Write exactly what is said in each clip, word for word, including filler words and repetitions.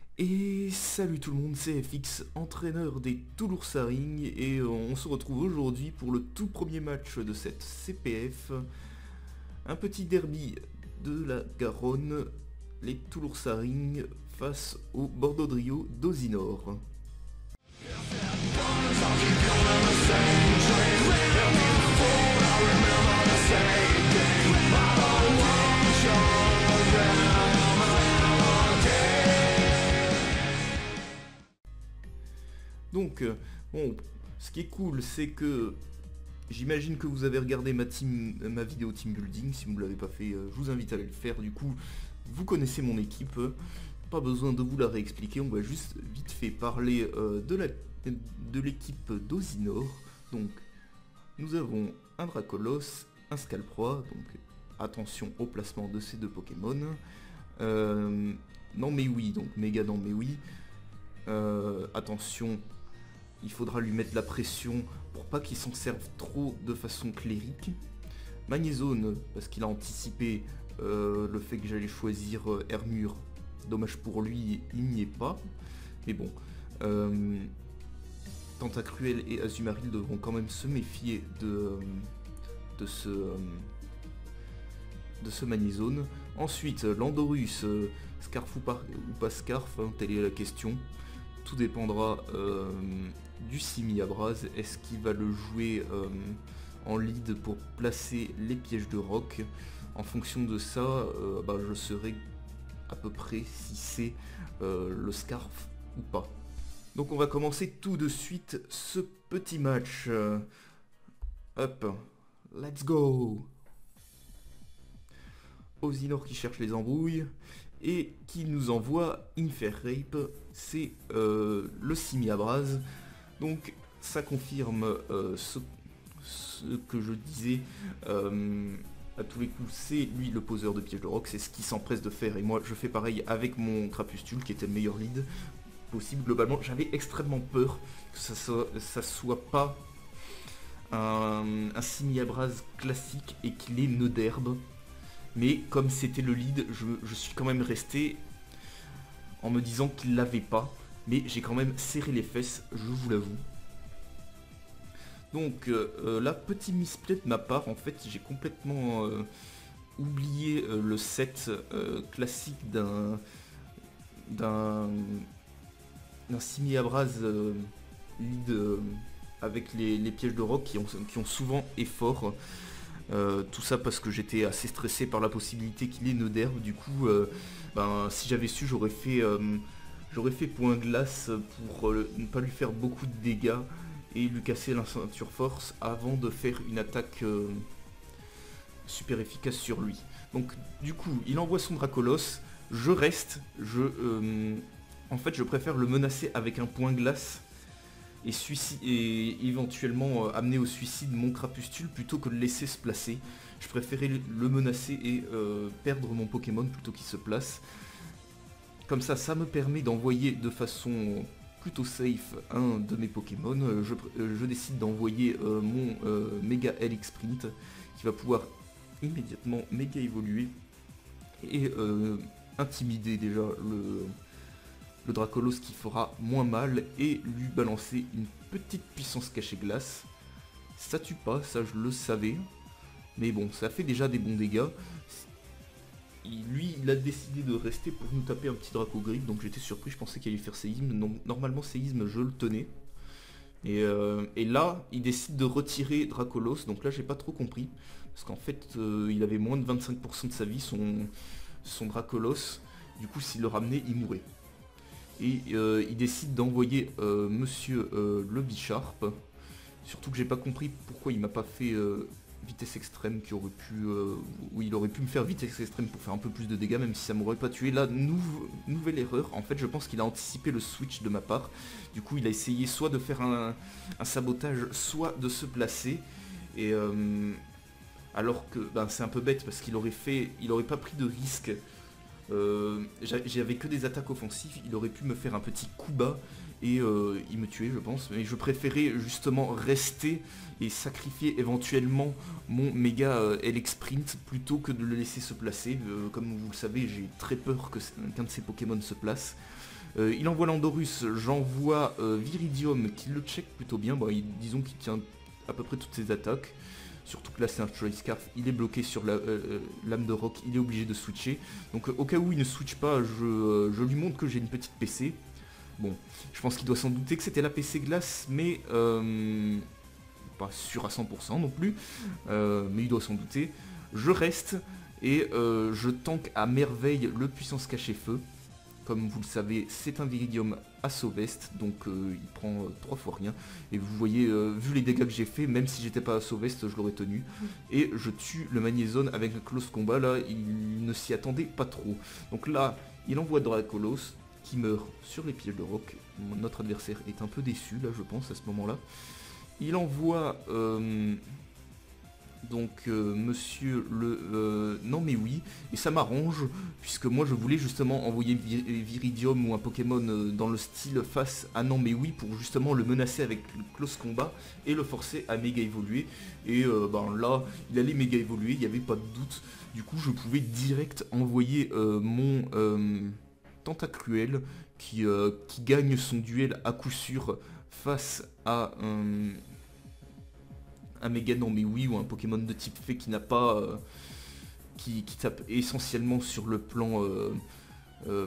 Et salut tout le monde, c'est F X, entraîneur des Touloursaring, et euh, on se retrouve aujourd'hui pour le tout premier match de cette C P F. Un petit derby de la Garonne, les Touloursaring face au Bordeaux Drio d'Osinor. Donc, euh, bon, ce qui est cool, c'est que j'imagine que vous avez regardé ma, team, ma vidéo team building. Si vous ne l'avez pas fait, euh, je vous invite à aller le faire. Du coup, vous connaissez mon équipe, euh, pas besoin de vous la réexpliquer. On va juste vite fait parler euh, de la de l'équipe d'Osinor. Donc, nous avons un Dracolos, un Scalproie, donc attention au placement de ces deux Pokémon. Euh, non mais oui, donc méga non mais oui. Euh, attention, il faudra lui mettre la pression pour pas qu'il s'en serve trop de façon clérique. Magnézone, parce qu'il a anticipé euh, le fait que j'allais choisir euh, Hermure. Dommage pour lui, il n'y est pas. Mais bon. Euh, Tentacruel et Azumarill devront quand même se méfier de, de ce... Euh, de ce Magnézone. Ensuite, Landorus, euh, Scarf ou pas, ou pas Scarf, hein, telle est la question. Tout dépendra euh, du Simiabras. Est-ce qu'il va le jouer euh, en lead pour placer les pièges de roc? En fonction de ça, euh, bah, je saurai à peu près si c'est euh, le Scarf ou pas. Donc on va commencer tout de suite ce petit match. Euh, hop, let's go! Osinor qui cherche les embrouilles et qui nous envoie Inferrape, c'est euh, le Simiabras. Donc ça confirme euh, ce, ce que je disais euh, à tous les coups, c'est lui le poseur de pièges de roc, c'est ce qu'il s'empresse de faire, et moi je fais pareil avec mon Crapustule qui était le meilleur lead possible. Globalement j'avais extrêmement peur que ça soit, ça soit pas un, un Simiabras classique et qu'il ait nœud d'herbe. Mais comme c'était le lead, je, je suis quand même resté en me disant qu'il l'avait pas. Mais j'ai quand même serré les fesses, je vous l'avoue. Donc euh, là, petit misplay de ma part, en fait, j'ai complètement euh, oublié euh, le set euh, classique d'un d'un d'un Simiabras euh, lead euh, avec les, les pièges de roc qui ont, qui ont souvent effort. Euh, tout ça parce que j'étais assez stressé par la possibilité qu'il ait nœud d'herbe. Du coup, euh, ben, si j'avais su, j'aurais fait, euh, j'aurais fait point glace pour euh, ne pas lui faire beaucoup de dégâts et lui casser la ceinture force avant de faire une attaque euh, super efficace sur lui. Donc du coup, il envoie son Dracolos, je reste, je, euh, en fait je préfère le menacer avec un point glace et, et éventuellement euh, amener au suicide mon Crapustule plutôt que de le laisser se placer. Je préférais le menacer et euh, perdre mon Pokémon plutôt qu'il se place. Comme ça, ça me permet d'envoyer de façon plutôt safe un de mes Pokémon. Euh, je, euh, je décide d'envoyer euh, mon euh, Mega L X Sprint qui va pouvoir immédiatement méga évoluer et euh, intimider déjà le... le Dracolos qui fera moins mal et lui balancer une petite puissance cachée glace. Ça tue pas, ça je le savais. Mais bon, ça fait déjà des bons dégâts. Il, lui, il a décidé de rester pour nous taper un petit Dracogrip, donc j'étais surpris, je pensais qu'il allait faire séisme. Non, normalement séisme, je le tenais. Et, euh, et là, il décide de retirer Dracolos, donc là j'ai pas trop compris. Parce qu'en fait, euh, il avait moins de vingt-cinq pour cent de sa vie, son, son Dracolos. Du coup, s'il le ramenait, il mourait. Et euh, il décide d'envoyer euh, Monsieur euh, le Bicharp. Surtout que j'ai pas compris pourquoi il m'a pas fait euh, vitesse extrême qui aurait pu. Euh, où il aurait pu me faire vitesse extrême pour faire un peu plus de dégâts, même si ça m'aurait pas tué. Là, nou nouvelle erreur. En fait, je pense qu'il a anticipé le switch de ma part. Du coup, il a essayé soit de faire un, un sabotage, soit de se placer. Et euh, alors que ben, c'est un peu bête parce qu'il aurait fait. Il aurait pas pris de risque. Euh, J'avais que des attaques offensives, il aurait pu me faire un petit coup bas et euh, il me tuait je pense, mais je préférais justement rester et sacrifier éventuellement mon méga euh, L X Sprint plutôt que de le laisser se placer. Euh, comme vous le savez, j'ai très peur que qu'un de ces Pokémon se place. Euh, il envoie Landorus, j'envoie euh, Viridium qui le check plutôt bien, bon, il, disons qu'il tient à peu près toutes ses attaques. Surtout que là c'est un Choice Scarf, il est bloqué sur la euh, lame de roc, il est obligé de switcher. Donc euh, au cas où il ne switch pas, je, euh, je lui montre que j'ai une petite P C. Bon, je pense qu'il doit s'en douter que c'était la P C glace, mais euh, pas sûr à cent pour cent non plus, euh, mais il doit s'en douter. Je reste et euh, je tank à merveille le puissance caché feu. Comme vous le savez, c'est un Viridium à Sauvest, donc euh, il prend euh, trois fois rien. Et vous voyez, euh, vu les dégâts que j'ai fait, même si j'étais pas à Sauvest, je l'aurais tenu. Et je tue le Magnézone avec un close combat, là, il ne s'y attendait pas trop. Donc là, il envoie Dracolos, qui meurt sur les pièges de roc. Notre adversaire est un peu déçu, là, je pense, à ce moment-là. Il envoie... Euh, donc euh, monsieur le... Euh, non mais oui, et ça m'arrange, puisque moi je voulais justement envoyer Vir Viridium ou un Pokémon euh, dans le style face à non mais oui, pour justement le menacer avec le close combat et le forcer à méga évoluer. Et euh, ben là, il allait méga évoluer, il n'y avait pas de doute. Du coup je pouvais direct envoyer euh, mon euh, Tentacruel qui, euh, qui gagne son duel à coup sûr face à un... un méga non mais oui ou un Pokémon de type fée qui n'a pas euh, qui, qui tape essentiellement sur le plan euh, euh,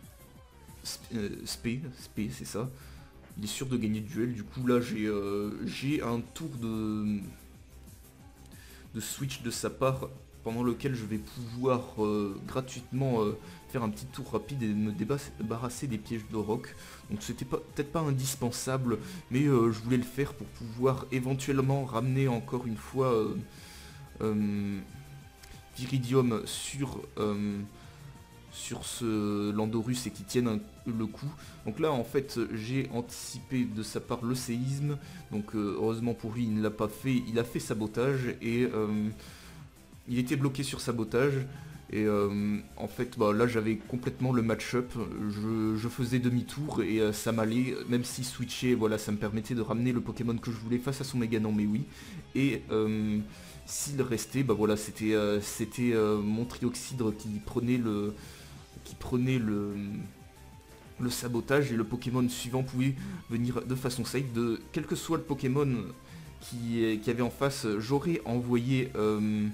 spé, spé c'est ça. Il est sûr de gagner le duel. Du coup là j'ai euh, j'ai un tour de de switch de sa part pendant lequel je vais pouvoir euh, gratuitement euh, faire un petit tour rapide et me débarrasser des pièges de roc. Donc c'était peut-être pas indispensable, mais euh, je voulais le faire pour pouvoir éventuellement ramener encore une fois euh, euh, Viridium sur, euh, sur ce Landorus et qui tienne un, le coup. Donc là en fait j'ai anticipé de sa part le séisme, donc euh, heureusement pour lui il ne l'a pas fait, il a fait sabotage et euh, il était bloqué sur sabotage. Et euh, en fait bah, là j'avais complètement le match-up, je, je faisais demi-tour et euh, ça m'allait, même si switcher, voilà, ça me permettait de ramener le Pokémon que je voulais face à son méga non mais oui. Et euh, s'il restait, bah voilà, c'était euh, c'était euh, mon Trioxydre qui prenait le qui prenait le le sabotage et le Pokémon suivant pouvait venir de façon safe. De quel que soit le Pokémon qui, qui avait en face, j'aurais envoyé euh,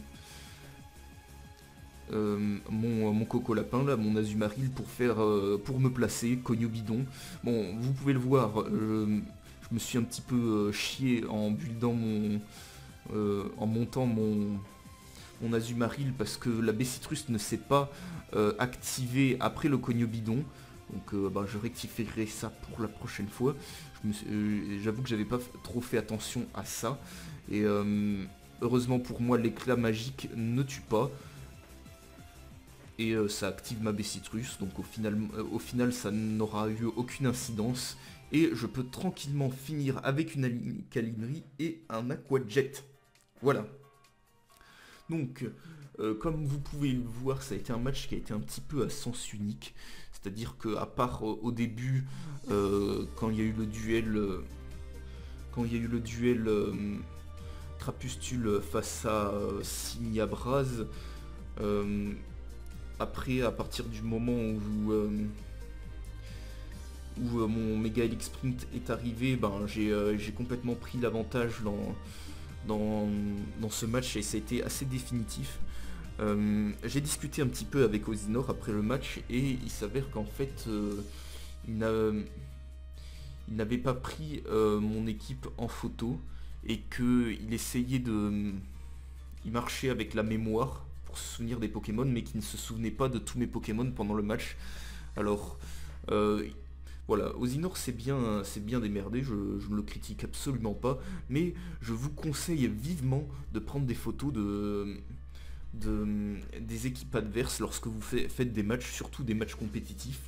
Euh, mon, mon coco lapin là, mon Azumarill pour faire euh, pour me placer, cogno bidon. Bon, vous pouvez le voir, euh, je me suis un petit peu euh, chié en buildant mon euh, en montant mon mon Azumarill parce que la Bessitrus ne s'est pas euh, activée après le cogno bidon. Donc euh, bah, je rectifierai ça pour la prochaine fois. Euh, J'avoue que j'avais pas trop fait attention à ça. Et euh, heureusement pour moi, l'éclat magique ne tue pas. Et euh, ça active ma Bessitrus, donc au final, euh, au final ça n'aura eu aucune incidence. Et je peux tranquillement finir avec une Calimri et un Aqua Jet. Voilà. Donc, euh, comme vous pouvez le voir, ça a été un match qui a été un petit peu à sens unique. C'est-à-dire qu'à part euh, au début, euh, quand il y a eu le duel... Euh, quand il y a eu le duel euh, Trapustule face à euh, Signabraz, euh, après, à partir du moment où, euh, où euh, mon Mega Helix Sprint est arrivé, ben, j'ai euh, complètement pris l'avantage dans, dans, dans ce match et ça a été assez définitif. Euh, j'ai discuté un petit peu avec Ozinor après le match et il s'avère qu'en fait, euh, il n'avait pas pris euh, mon équipe en photo et qu'il essayait de... Il marchait avec la mémoire pour se souvenir des Pokémon, mais qui ne se souvenait pas de tous mes Pokémon pendant le match. Alors, euh, voilà, Ozinor c'est bien, c'est bien démerdé, je, je ne le critique absolument pas, mais je vous conseille vivement de prendre des photos de, de des équipes adverses lorsque vous fait, faites des matchs, surtout des matchs compétitifs.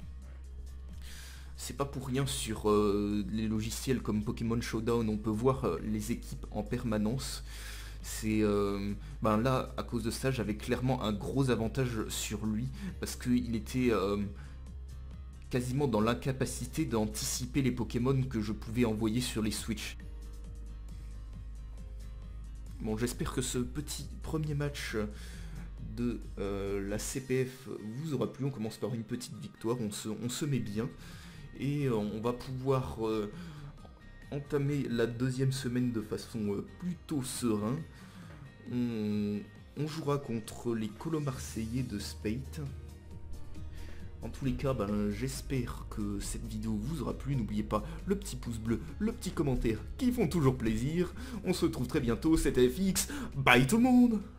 C'est pas pour rien sur euh, les logiciels comme Pokémon Showdown, on peut voir euh, les équipes en permanence. C'est euh, ben là à cause de ça j'avais clairement un gros avantage sur lui parce qu'il était euh, quasiment dans l'incapacité d'anticiper les Pokémon que je pouvais envoyer sur les Switch. Bon, j'espère que ce petit premier match de euh, la C P F vous aura plu. On commence par une petite victoire, on se, on se met bien. Et euh, on va pouvoir euh, entamer la deuxième semaine de façon euh, plutôt serein. On, on jouera contre les colos marseillais de Spate. En tous les cas, ben, j'espère que cette vidéo vous aura plu. N'oubliez pas le petit pouce bleu, le petit commentaire qui font toujours plaisir. On se retrouve très bientôt, c'était F X. Bye tout le monde!